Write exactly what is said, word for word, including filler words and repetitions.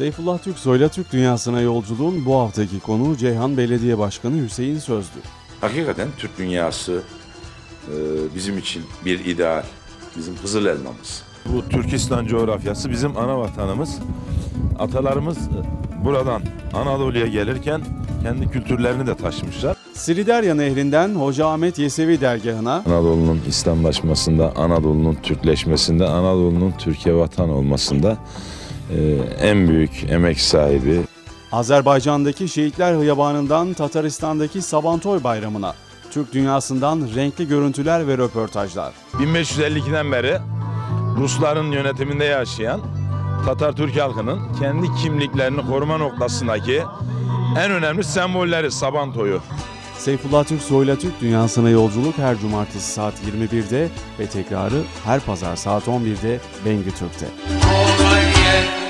Seyfullah Türk Soyla Türk dünyasına yolculuğun bu haftaki konuğu Ceyhan Belediye Başkanı Hüseyin Sözdü. Hakikaten Türk dünyası e, bizim için bir ideal, bizim Hızır elmamız. Bu Türkistan coğrafyası bizim ana vatanımız. Atalarımız buradan Anadolu'ya gelirken kendi kültürlerini de taşımışlar. Siriderya Nehri'nden Hoca Ahmet Yesevi dergahına, Anadolu'nun İslamlaşmasında, Anadolu'nun Türkleşmesinde, Anadolu'nun Türkiye vatan olmasında e, en büyük emek sahibi. Azerbaycan'daki Şehitler Hıyabanı'ndan Tataristan'daki Sabantoy Bayramı'na, Türk dünyasından renkli görüntüler ve röportajlar. bin beş yüz elli ikiden beri Rusların yönetiminde yaşayan Tatar Türk halkının kendi kimliklerini koruma noktasındaki en önemli sembolleri Sabantoy'u. Seyfullah Türk Soyla Türk dünyasına yolculuk her cumartesi saat yirmi birde ve tekrarı her pazar saat on birde Bengü Türk'te.